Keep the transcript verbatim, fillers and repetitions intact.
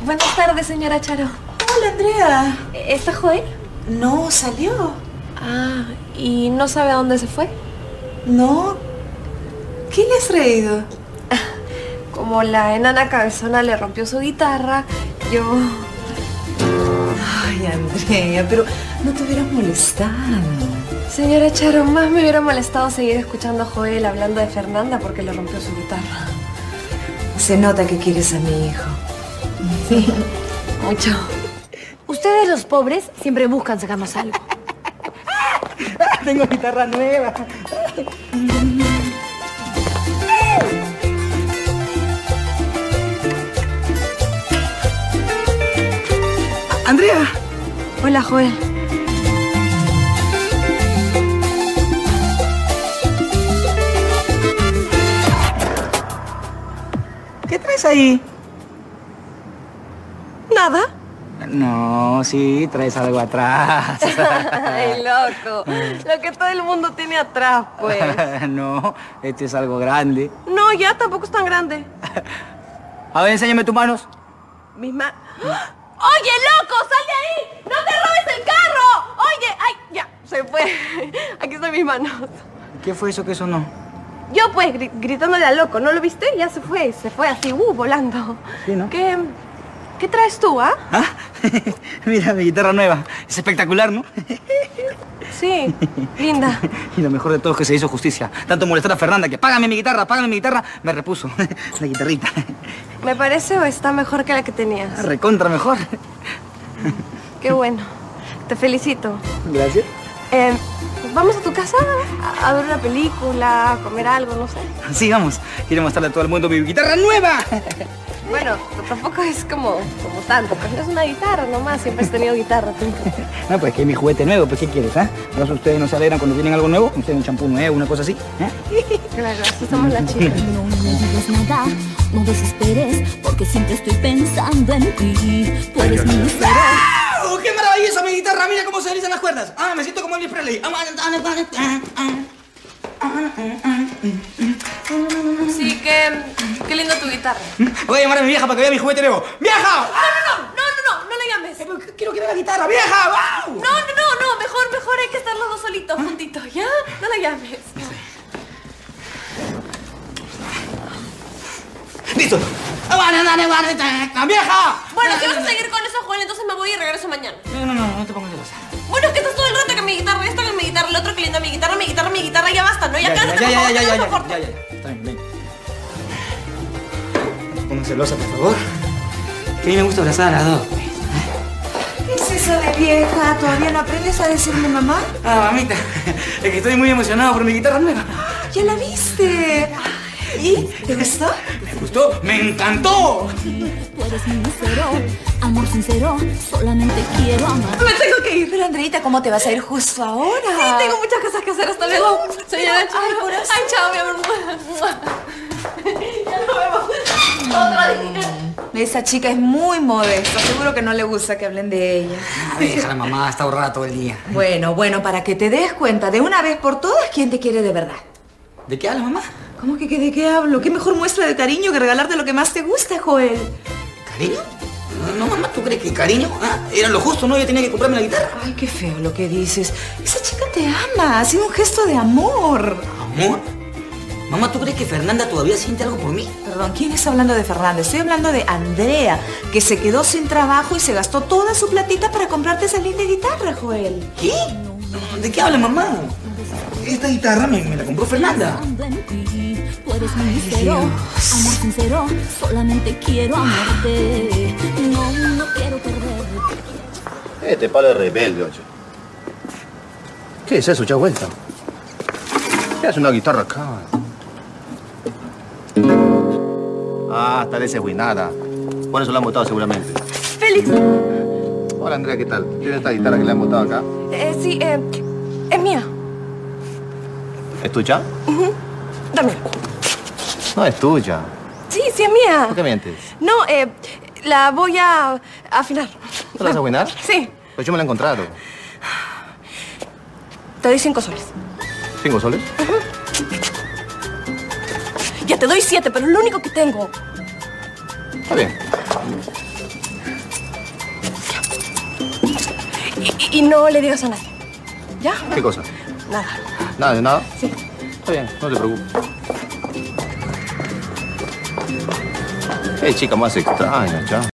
Buenas tardes, señora Charo. Hola, Andrea. ¿Está Joel? No, salió. Ah, ¿y no sabe a dónde se fue? No. ¿Qué le has traído? Como la enana cabezona le rompió su guitarra, yo... Ay, Andrea, pero no te hubieras molestado. Señora Charo, más me hubiera molestado seguir escuchando a Joel hablando de Fernanda porque le rompió su guitarra. Se nota que quieres a mi hijo. Sí, mucho. Ustedes los pobres siempre buscan sacarnos algo. Tengo guitarra nueva. Andrea. Hola, Joel. ¿Qué traes ahí? ¿Nada? No, sí, traes algo atrás. Ay, loco. Lo que todo el mundo tiene atrás, pues. No, este es algo grande. No, ya tampoco es tan grande. A ver, enséñame tus manos. Mis manos... ¡Oye, loco! ¡Sal de ahí! ¡No te robes el carro! ¡Oye! ¡Ay! Ya, se fue. Aquí están mis manos. ¿Qué fue eso que sonó? Yo, pues, gri gritándole a loco. ¿No lo viste? Ya se fue. Se fue así, uh, volando. Sí, ¿no? ¿Qué, qué traes tú, ah? ¿Ah? Mira, mi guitarra nueva. Es espectacular, ¿no? Sí, linda. Y lo mejor de todo es que se hizo justicia. Tanto molestar a Fernanda que págame mi guitarra, págame mi guitarra, me repuso la guitarrita. ¿Me parece o está mejor que la que tenías? Recontra mejor. Qué bueno. Te felicito. Gracias. Eh, ¿Vamos a tu casa a, a ver una película, a comer algo, no sé? Sí, vamos. Quiero mostrarle a todo el mundo mi guitarra nueva. Bueno, tampoco es como, como tanto, pues no es una guitarra nomás, siempre has tenido guitarra tú. No, pues que es mi juguete nuevo, pues ¿qué quieres, ah? ¿eh? ¿No ustedes no se alegran cuando tienen algo nuevo? ¿Ustedes un champú nuevo, una cosa así? ¿Eh? Claro, así somos las chicas. No me digas nada, no desesperes, porque siempre estoy pensando en ti. Tú eres mi lucero. ¡Oh, qué maravillosa mi guitarra! Mira cómo se deslizan las cuerdas. Ah, me siento como Elvis Presley. Sí, qué, qué linda tu guitarra. Voy a llamar a mi vieja para que vea mi juguete nuevo. ¡Vieja! No, no, no, no, no, no, no la llames. Pero quiero que vea la guitarra, vieja. ¡Wow! No, no, no, no, mejor, mejor hay que estar los dos solitos, juntitos, ¿ya? No la llames. ¡Listo! ¡Vieja! Bueno, si vas a seguir con eso, Joel, entonces me voy y regreso mañana. No, no, no, no te pongas celosa. Bueno, es que estás todo el rato que mi guitarra, esto que mi guitarra, el otro que linda mi guitarra, mi guitarra, mi guitarra, ya basta, ¿no? Ya, Ya, cállate, ya, por ya, favor, ya, te ya, lo ya, soporto. ya, ya, ya. Está bien, ven. No te pongas celosa, por favor. Que a mí me gusta abrazar a las dos. ¿Qué es eso de vieja? ¿Todavía no aprendes a decirme mamá? Ah, mamita, es que estoy muy emocionado por mi guitarra nueva. ¿Ya la viste? ¿Y? ¿Te gustó? ¿Me gustó? ¡Me encantó! Tú eres mi lucero, amor sincero, solamente quiero amar. Me tengo que ir. Pero, Andreita, ¿cómo te vas a ir justo ahora? Sí, tengo muchas cosas que hacer. Hasta luego. Señora Charo. Ay, corazón. Ay, chao, mi amor. Ya nos vemos. Otro día. Esa chica es muy modesta. Seguro que no le gusta que hablen de ella. Ah, déjala, mamá, está ahorrada todo el día. Bueno, bueno, para que te des cuenta de una vez por todas quién te quiere de verdad. ¿De qué hablas, mamá? ¿Cómo que de qué hablo? ¿Qué mejor muestra de cariño que regalarte lo que más te gusta, Joel? ¿Cariño? No, mamá, ¿tú crees que cariño? Ah, era lo justo, ¿no? Yo tenía que comprarme la guitarra. Ay, qué feo lo que dices. Esa chica te ama, ha sido un gesto de amor. ¿Amor? Mamá, ¿tú crees que Fernanda todavía siente algo por mí? Perdón, ¿quién está hablando de Fernanda? Estoy hablando de Andrea, que se quedó sin trabajo y se gastó toda su platita para comprarte esa linda guitarra, Joel. ¿Qué? ¿De qué habla, mamá? Esta guitarra me, me la compró Fernanda. Tú eres mi lucero, amor sincero, solamente quiero amarte. No, no quiero perderte. Este palo es rebelde, ocho. ¿Qué es eso, vuelta? ¿Qué hace una guitarra acá? Ah, está desesguinada. Por eso la han botado seguramente. Félix. Hola, Andrea, ¿qué tal? ¿Tienes esta guitarra que le han botado acá? Eh, sí, eh, es mía. ¿Es tuya? Uh-huh. Dame. No es tuya. Sí, sí es mía. ¿Por qué mientes? No, eh, la voy a afinar. ¿No la vas a afinar? Sí. Pues yo me la he encontrado. Te doy cinco soles. ¿Cinco soles? Uh-huh. Ya te doy siete, pero es lo único que tengo. Está bien. Y no le digas a nadie. ¿Ya? ¿Qué cosa? Nada. ¿Nada de nada? Sí. Está bien, no te preocupes. Qué chica más extraña, chao.